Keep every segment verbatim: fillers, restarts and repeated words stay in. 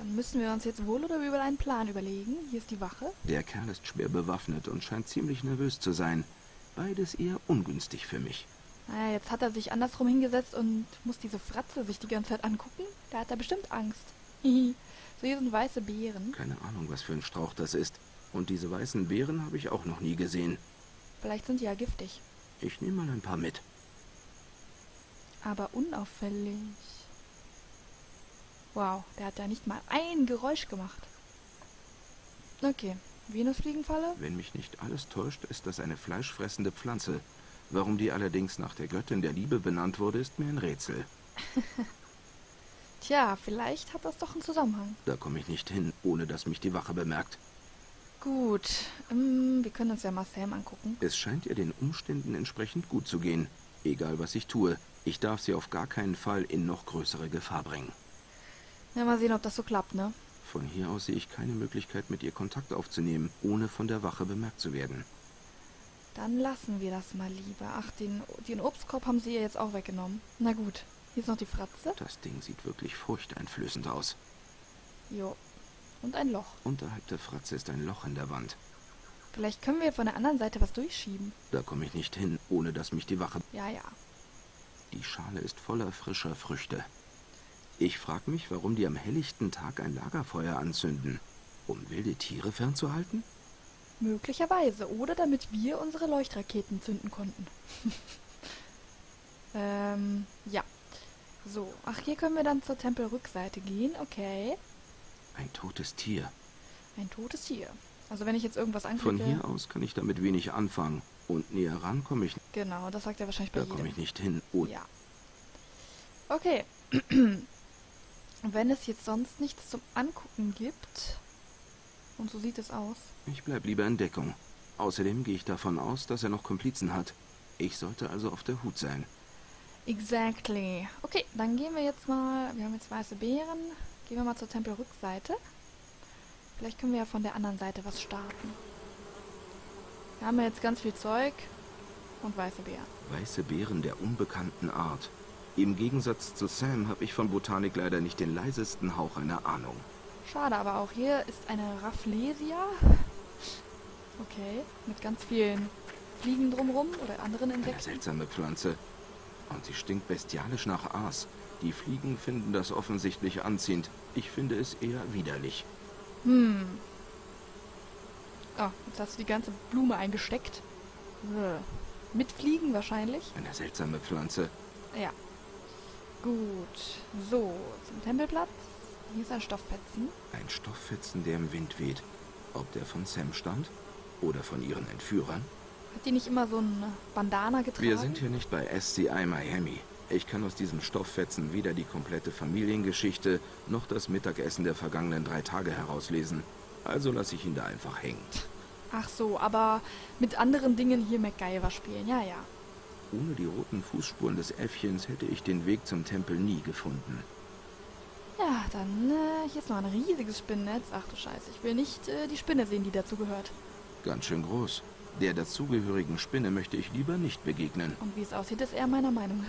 Dann müssen wir uns jetzt wohl oder übel einen Plan überlegen. Hier ist die Wache. Der Kerl ist schwer bewaffnet und scheint ziemlich nervös zu sein. Beides eher ungünstig für mich. Naja, jetzt hat er sich andersrum hingesetzt und muss diese Fratze sich die ganze Zeit angucken. Da hat er bestimmt Angst. Hihi. So, hier sind weiße Beeren. Keine Ahnung, was für ein Strauch das ist. Und diese weißen Beeren habe ich auch noch nie gesehen. Vielleicht sind die ja giftig. Ich nehme mal ein paar mit. Aber unauffällig. Wow, der hat ja nicht mal ein Geräusch gemacht. Okay, Venusfliegenfalle? Wenn mich nicht alles täuscht, ist das eine fleischfressende Pflanze. Warum die allerdings nach der Göttin der Liebe benannt wurde, ist mir ein Rätsel. Tja, vielleicht hat das doch einen Zusammenhang. Da komme ich nicht hin, ohne dass mich die Wache bemerkt. Gut, ähm, wir können uns ja mal Sam angucken. Es scheint ihr den Umständen entsprechend gut zu gehen. Egal, was ich tue, ich darf sie auf gar keinen Fall in noch größere Gefahr bringen. Ja, mal sehen, ob das so klappt, ne? Von hier aus sehe ich keine Möglichkeit, mit ihr Kontakt aufzunehmen, ohne von der Wache bemerkt zu werden. Dann lassen wir das mal lieber. Ach, den, den Obstkorb haben sie ihr jetzt auch weggenommen. Na gut, hier ist noch die Fratze. Das Ding sieht wirklich furchteinflößend aus. Jo. Und ein Loch. Unterhalb der Fratze ist ein Loch in der Wand. Vielleicht können wir von der anderen Seite was durchschieben. Da komme ich nicht hin, ohne dass mich die Wache... Ja, ja. Die Schale ist voller frischer Früchte. Ich frage mich, warum die am helllichten Tag ein Lagerfeuer anzünden. Um wilde Tiere fernzuhalten? Möglicherweise. Oder damit wir unsere Leuchtraketen zünden konnten. ähm, ja. So, ach, hier können wir dann zur Tempelrückseite gehen. Okay. Ein totes Tier. Ein totes Tier. Also wenn ich jetzt irgendwas anklicke... Von hier aus kann ich damit wenig anfangen. Und näher ran komme ich... Genau, das sagt er wahrscheinlich bei Da jedem. komme ich nicht hin. Oh. Ja. Okay. Wenn es jetzt sonst nichts zum Angucken gibt... Und so sieht es aus. Ich bleib lieber in Deckung. Außerdem gehe ich davon aus, dass er noch Komplizen hat. Ich sollte also auf der Hut sein. Exactly. Okay, dann gehen wir jetzt mal... Wir haben jetzt weiße Beeren. Gehen wir mal zur Tempelrückseite. Vielleicht können wir ja von der anderen Seite was starten. Wir haben ja jetzt ganz viel Zeug und weiße Beeren. Weiße Beeren der unbekannten Art. Im Gegensatz zu Sam habe ich von Botanik leider nicht den leisesten Hauch einer Ahnung. Schade, aber auch hier ist eine Rafflesia. Okay, mit ganz vielen Fliegen drumrum oder anderen Eine Insekten. seltsame Pflanze. Und sie stinkt bestialisch nach Aas. Die Fliegen finden das offensichtlich anziehend. Ich finde es eher widerlich. Hm. Oh, jetzt hast du die ganze Blume eingesteckt. Äh. Mit Fliegen wahrscheinlich. Eine seltsame Pflanze. Ja. Gut. So, zum Tempelplatz. Hier ist ein Stofffetzen. Ein Stofffetzen, der im Wind weht. Ob der von Sam stammt? Oder von ihren Entführern? Hat die nicht immer so eine Bandana getragen? Wir sind hier nicht bei S C I Miami. Ich kann aus diesem Stofffetzen weder die komplette Familiengeschichte noch das Mittagessen der vergangenen drei Tage herauslesen. Also lasse ich ihn da einfach hängen. Ach so, aber mit anderen Dingen hier MacGyver spielen. Ja, ja. Ohne die roten Fußspuren des Äffchens hätte ich den Weg zum Tempel nie gefunden. Ja, dann, äh, hier ist noch ein riesiges Spinnennetz. Ach du Scheiße, ich will nicht äh, die Spinne sehen, die dazu gehört. Ganz schön groß. Der dazugehörigen Spinne möchte ich lieber nicht begegnen. Und wie es aussieht, ist er meiner Meinung.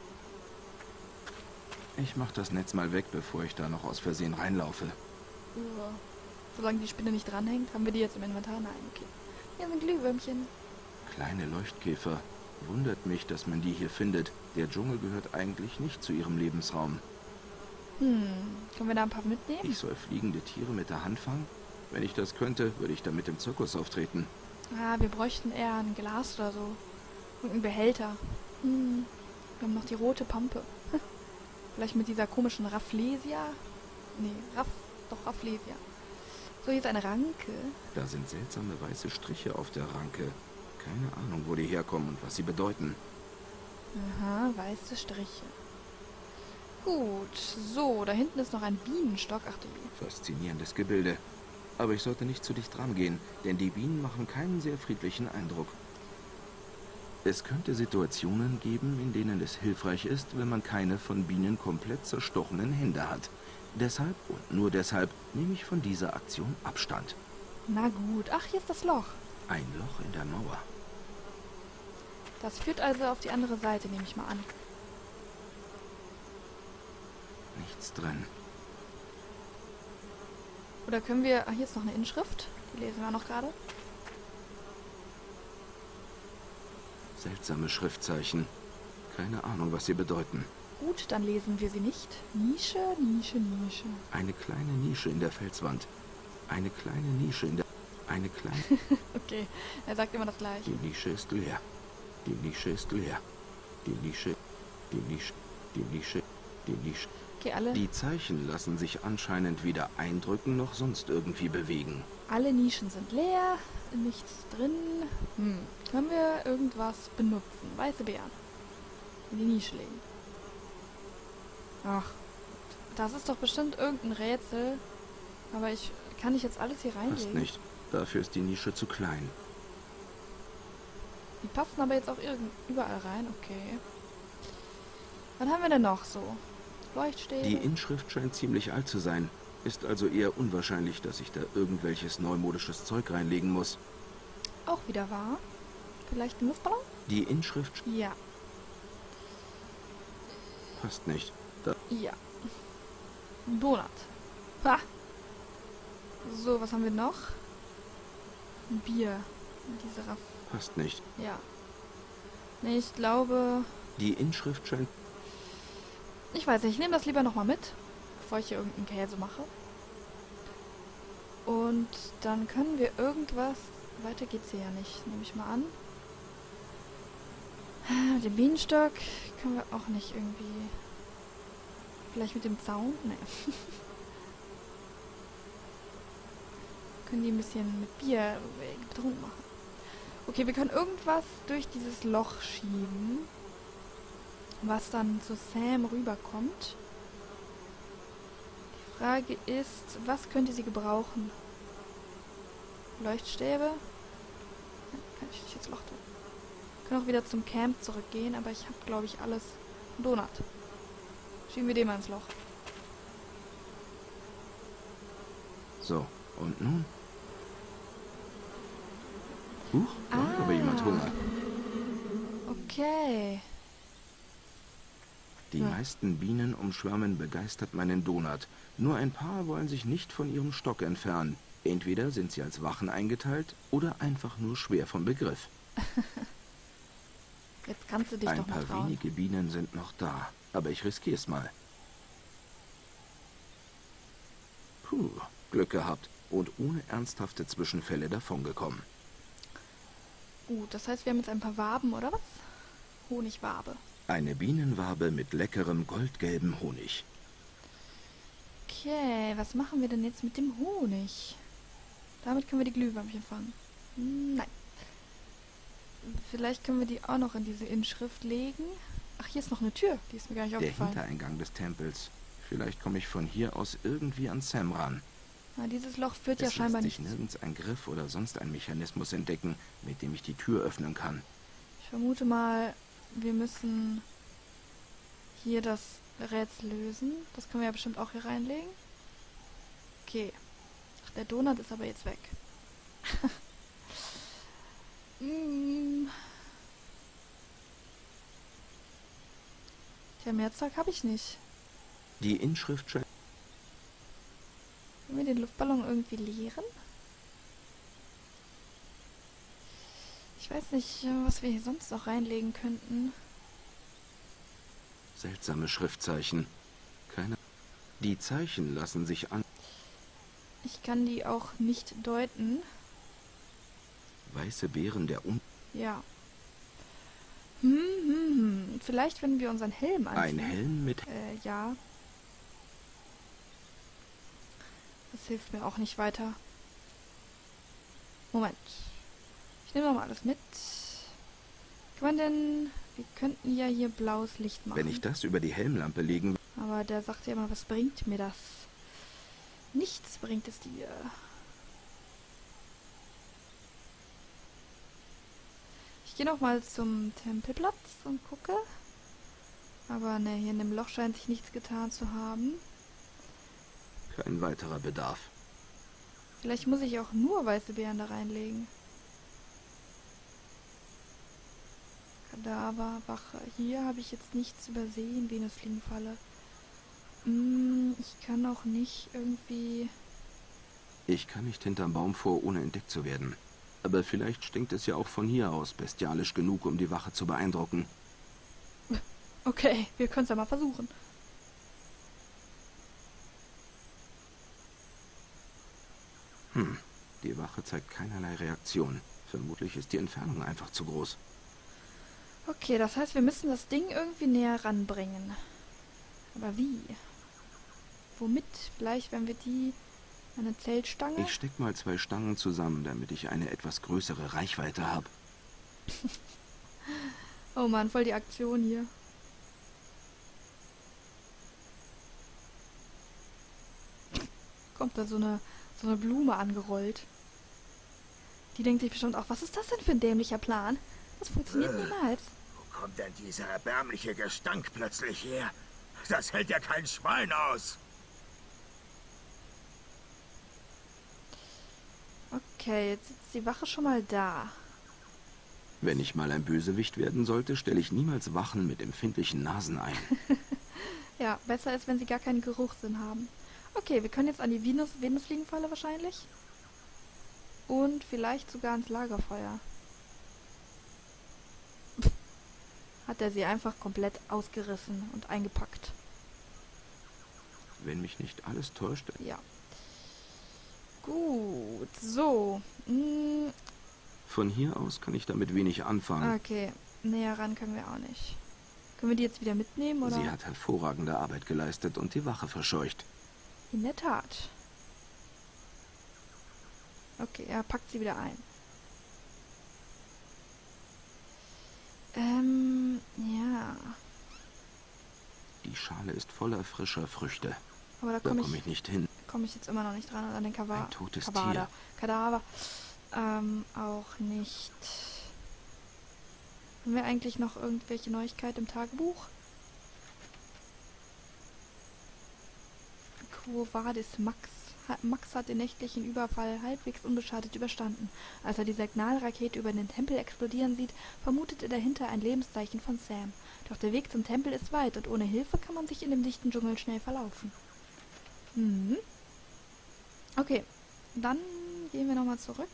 Ich mach das Netz mal weg, bevor ich da noch aus Versehen reinlaufe. Ja. Solange die Spinne nicht dranhängt, haben wir die jetzt im Inventar? Nein, okay. Hier sind Glühwürmchen. Kleine Leuchtkäfer. Wundert mich, dass man die hier findet. Der Dschungel gehört eigentlich nicht zu ihrem Lebensraum. Hm, können wir da ein paar mitnehmen? Ich soll fliegende Tiere mit der Hand fangen? Wenn ich das könnte, würde ich damit im Zirkus auftreten. Ah, wir bräuchten eher ein Glas oder so. Und einen Behälter. Hm, wir haben noch die rote Pampe. Vielleicht mit dieser komischen Rafflesia? Nee, Raff, doch Rafflesia. So, hier ist eine Ranke. Da sind seltsame weiße Striche auf der Ranke. Keine Ahnung, wo die herkommen und was sie bedeuten. Aha, weiße Striche. Gut, so, da hinten ist noch ein Bienenstock. Ach du je. Faszinierendes Gebilde. Aber ich sollte nicht zu dicht dran gehen, denn die Bienen machen keinen sehr friedlichen Eindruck. Es könnte Situationen geben, in denen es hilfreich ist, wenn man keine von Bienen komplett zerstochenen Hände hat. Deshalb und nur deshalb nehme ich von dieser Aktion Abstand. Na gut, ach, hier ist das Loch. Ein Loch in der Mauer. Das führt also auf die andere Seite, nehme ich mal an. Nichts drin. Oder können wir... Ah, hier ist noch eine Inschrift. Die lesen wir noch gerade. Seltsame Schriftzeichen. Keine Ahnung, was sie bedeuten. Gut, dann lesen wir sie nicht. Nische, Nische, Nische. Eine kleine Nische in der Felswand. Eine kleine Nische in der... Eine kleine... Okay, er sagt immer das Gleiche. Die Nische ist leer. Die Nische ist leer. Die Nische... Die Nische... Die Nische... Die Nische... Okay, alle... Die Zeichen lassen sich anscheinend weder eindrücken noch sonst irgendwie bewegen. Alle Nischen sind leer. Nichts drin. Hm. Können wir irgendwas benutzen? Weiße Beeren. In die Nische legen. Ach. Das ist doch bestimmt irgendein Rätsel. Aber ich... Kann ich jetzt alles hier reinlegen? Passt nicht. Dafür ist die Nische zu klein. Die passen aber jetzt auch irgend überall rein. Okay. Was haben wir denn noch so? Leuchtstäbe? Die Inschrift scheint ziemlich alt zu sein. Ist also eher unwahrscheinlich, dass ich da irgendwelches neumodisches Zeug reinlegen muss. Auch wieder wahr. Vielleicht ein Luftballon? Die Inschrift Ja. passt nicht. Da Ja. Ein Donut. Ha! So, was haben wir noch? Ein Bier. Diese Raff. passt nicht. Ja. Nee, ich glaube... Die Inschrift scheint... Ich weiß nicht, ich nehme das lieber nochmal mit, bevor ich hier irgendeinen Käse mache. Und dann können wir irgendwas... Weiter geht's hier ja nicht, nehme ich mal an. Den Bienenstock können wir auch nicht irgendwie... Vielleicht mit dem Zaun? Nee. Können die ein bisschen mit Bier betrunken machen. Okay, wir können irgendwas durch dieses Loch schieben, was dann zu Sam rüberkommt. Die Frage ist, was könnte sie gebrauchen? Leuchtstäbe? Nein, kann ich nicht ins Loch tun. Wir können auch wieder zum Camp zurückgehen, aber ich habe, glaube ich, alles. Ein Donut. Schieben wir den mal ins Loch. So, und nun? Huch, da hat aber jemand Hunger. Okay. Die Ja. meisten Bienen umschwärmen begeistert meinen Donut. Nur ein paar wollen sich nicht von ihrem Stock entfernen. Entweder sind sie als Wachen eingeteilt oder einfach nur schwer vom Begriff. Jetzt kannst du dich Ein doch mal paar trauen. wenige Bienen sind noch da, aber ich riskiere es mal. Puh, Glück gehabt und ohne ernsthafte Zwischenfälle davongekommen. Gut, das heißt, wir haben jetzt ein paar Waben, oder was? Honigwabe. Eine Bienenwabe mit leckerem goldgelbem Honig. Okay, was machen wir denn jetzt mit dem Honig? Damit können wir die Glühwürmchen fangen. Hm, nein. Vielleicht können wir die auch noch in diese Inschrift legen. Ach, hier ist noch eine Tür. Die ist mir gar nicht Der aufgefallen. Hintereingang des Tempels. Vielleicht komme ich von hier aus irgendwie an Sam ran. Na, dieses Loch führt ja Es scheinbar lässt sich nicht. nirgends ein Griff oder sonst ein Mechanismus entdecken, mit dem ich die Tür öffnen kann. Ich vermute mal, wir müssen hier das Rätsel lösen. Das können wir ja bestimmt auch hier reinlegen. Okay. Ach, der Donut ist aber jetzt weg. mm. Tja, mehr Zeug habe ich nicht. Die Inschrift scheint... Können wir den Luftballon irgendwie leeren? Ich weiß nicht, was wir hier sonst noch reinlegen könnten. Seltsame Schriftzeichen. Keine... Die Zeichen lassen sich an... Ich kann die auch nicht deuten. Weiße Beeren der Um... Ja. Hm, hm, hm. Vielleicht, wenn wir unseren Helm anziehen. Ein Helm mit... Äh, ja. Das hilft mir auch nicht weiter. Moment. Ich nehme noch mal alles mit. Kann man denn... Wir könnten ja hier blaues Licht machen. Wenn ich das über die Helmlampe legen... Aber der sagt ja immer, was bringt mir das? Nichts bringt es dir. Ich gehe noch mal zum Tempelplatz und gucke. Aber ne, hier in dem Loch scheint sich nichts getan zu haben. Kein weiterer Bedarf. Vielleicht muss ich auch nur weiße Beeren da reinlegen. Kadaver, Wache. Hier habe ich jetzt nichts übersehen. Venusfliegenfalle. Hm, ich kann auch nicht irgendwie Ich kann nicht hinterm Baum vor, ohne entdeckt zu werden. Aber vielleicht stinkt es ja auch von hier aus bestialisch genug, um die Wache zu beeindrucken. Okay, wir können es ja mal versuchen. Hm, die Wache zeigt keinerlei Reaktion. Vermutlich ist die Entfernung einfach zu groß. Okay, das heißt, wir müssen das Ding irgendwie näher ranbringen. Aber wie? Womit? Vielleicht, wenn wir die... Eine Zeltstange? Ich steck mal zwei Stangen zusammen, damit ich eine etwas größere Reichweite habe. Oh Mann, voll die Aktion hier. Kommt da so eine, so eine Blume angerollt. Die denkt sich bestimmt auch, was ist das denn für ein dämlicher Plan? Das funktioniert äh, niemals. Wo kommt denn dieser erbärmliche Gestank plötzlich her? Das hält ja kein Schwein aus. Okay, jetzt sitzt die Wache schon mal da. Wenn ich mal ein Bösewicht werden sollte, stelle ich niemals Wachen mit empfindlichen Nasen ein. Ja, besser ist, wenn sie gar keinen Geruchssinn haben. Okay, wir können jetzt an die Venus Venusfliegenfalle wahrscheinlich. Und vielleicht sogar ans Lagerfeuer. Pff, hat er sie einfach komplett ausgerissen und eingepackt. Wenn mich nicht alles täuscht. Ja. Gut, so. Hm, Von hier aus kann ich damit wenig anfangen. okay, näher ran können wir auch nicht. Können wir die jetzt wieder mitnehmen, oder? Sie hat hervorragende Arbeit geleistet und die Wache verscheucht. In der Tat. Okay, er packt sie wieder ein. Ähm, ja. Die Schale ist voller frischer Früchte. Aber da Da komme komme ich, ich nicht hin. komm ich jetzt immer noch nicht dran an den Kava Ein totes Kavada. Tier. Kadaver. Ähm, auch nicht. Haben wir eigentlich noch irgendwelche Neuigkeit im Tagebuch? Quo vadis Max? Ha- Max hat den nächtlichen Überfall halbwegs unbeschadet überstanden. Als er die Signalrakete über den Tempel explodieren sieht, vermutet er dahinter ein Lebenszeichen von Sam. Doch der Weg zum Tempel ist weit und ohne Hilfe kann man sich in dem dichten Dschungel schnell verlaufen. Mhm. Okay, dann gehen wir nochmal zurück.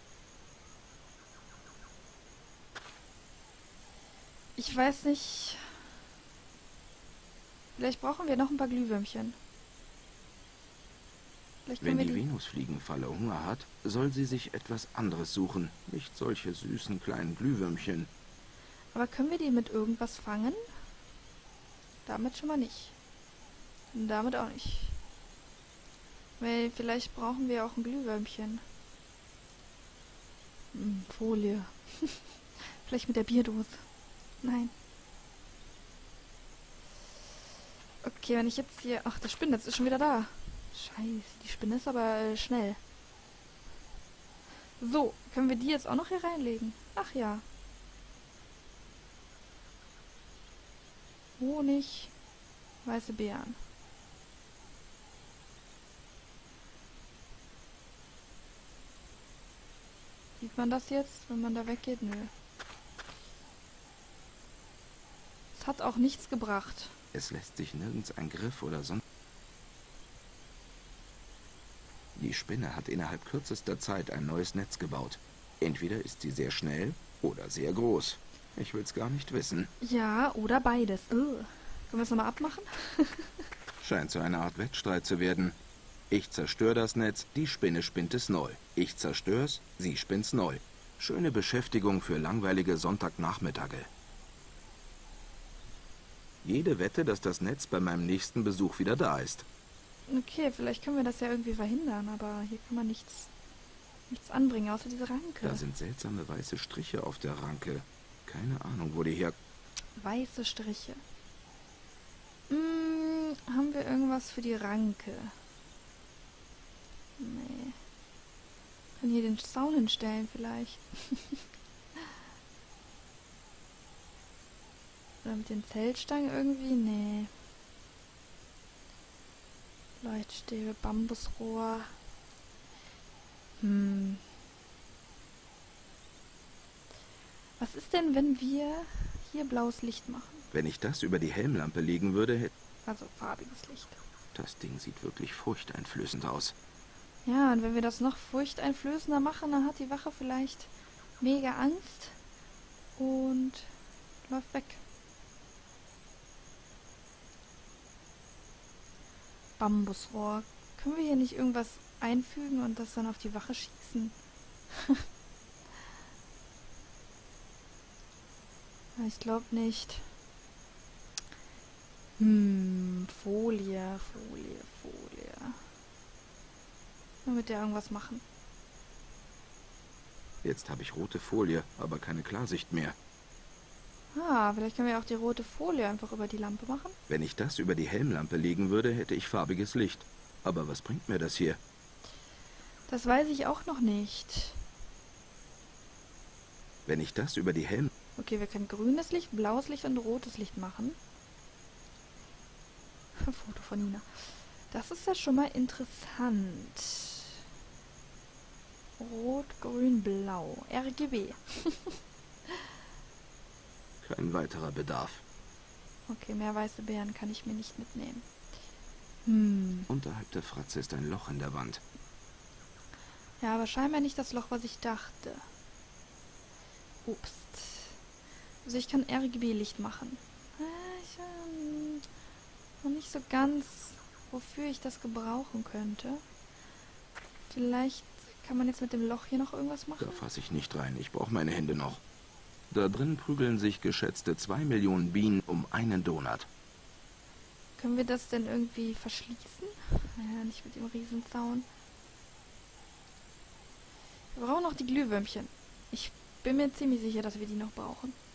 Ich weiß nicht. Vielleicht brauchen wir noch ein paar Glühwürmchen. Vielleicht können Wenn wir die die... Venusfliegenfalle Hunger hat, soll sie sich etwas anderes suchen. Nicht solche süßen kleinen Glühwürmchen. Aber können wir die mit irgendwas fangen? Damit schon mal nicht. Und damit auch nicht. Weil vielleicht brauchen wir auch ein Glühwürmchen. Hm, Folie. Vielleicht mit der Bierdose. Nein. Okay, wenn ich jetzt hier... Ach, das Spinnennetz ist schon wieder da. Scheiße, die Spinne ist aber äh, schnell. So, können wir die jetzt auch noch hier reinlegen? Ach ja. Honig, weiße Beeren. Sieht man das jetzt, wenn man da weggeht? Nö. Es hat auch nichts gebracht. Es lässt sich nirgends ein Griff oder sonst... Die Spinne hat innerhalb kürzester Zeit ein neues Netz gebaut. Entweder ist sie sehr schnell oder sehr groß. Ich will's gar nicht wissen. Ja, oder beides. Ugh. Können wir es nochmal abmachen? Scheint so eine Art Wettstreit zu werden. Ich zerstöre das Netz, die Spinne spinnt es neu. Ich zerstör's, sie spinnt's neu. Schöne Beschäftigung für langweilige Sonntagnachmittage. Jede Wette, dass das Netz bei meinem nächsten Besuch wieder da ist. Okay, vielleicht können wir das ja irgendwie verhindern, aber hier kann man nichts, nichts anbringen, außer diese Ranke. Da sind seltsame weiße Striche auf der Ranke. Keine Ahnung, wo die her... Weiße Striche. Hm, haben wir irgendwas für die Ranke? Nee. Können hier den Zaun hinstellen vielleicht. Oder mit den Zeltstangen irgendwie? Nee. Leuchtstäbe, Bambusrohr. Hm. Was ist denn, wenn wir hier blaues Licht machen? Wenn ich das über die Helmlampe legen würde, hätte... Also farbiges Licht. Das Ding sieht wirklich furchteinflößend aus. Ja, und wenn wir das noch furchteinflößender machen, dann hat die Wache vielleicht mega Angst und läuft weg. Bambusrohr. Können wir hier nicht irgendwas einfügen und das dann auf die Wache schießen? Ich glaube nicht. Hm, Folie, Folie, Folie. Nur mit der irgendwas machen. Jetzt habe ich rote Folie, aber keine Klarsicht mehr. Ah, vielleicht können wir auch die rote Folie einfach über die Lampe machen. Wenn ich das über die Helmlampe legen würde, hätte ich farbiges Licht. Aber was bringt mir das hier? Das weiß ich auch noch nicht. Wenn ich das über die Helm... Okay, wir können grünes Licht, blaues Licht und rotes Licht machen. Foto von Nina. Das ist ja schon mal interessant. Rot, grün, blau. R G B. Kein weiterer Bedarf. Okay, mehr weiße Beeren kann ich mir nicht mitnehmen. Hm. Unterhalb der Fratze ist ein Loch in der Wand. Ja, aber scheinbar nicht das Loch, was ich dachte. Ups. Also ich kann R G B-Licht machen. Ich ähm, noch nicht so ganz, wofür ich das gebrauchen könnte. Vielleicht kann man jetzt mit dem Loch hier noch irgendwas machen? Da fasse ich nicht rein. Ich brauche meine Hände noch. Da drin prügeln sich geschätzte zwei Millionen Bienen um einen Donut. Können wir das denn irgendwie verschließen? Ja, nicht mit dem Riesenzaun. Wir brauchen noch die Glühwürmchen. Ich bin mir ziemlich sicher, dass wir die noch brauchen.